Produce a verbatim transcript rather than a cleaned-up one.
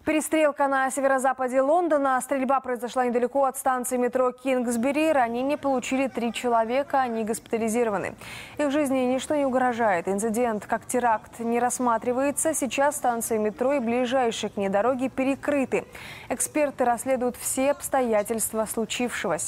Перестрелка на северо-западе Лондона. Стрельба произошла недалеко от станции метро Кингсбери. Ранения получили три человека, они госпитализированы. Их жизни ничто не угрожает. Инцидент как теракт не рассматривается. Сейчас станции метро и ближайшие к ней дороги перекрыты. Эксперты расследуют все обстоятельства случившегося.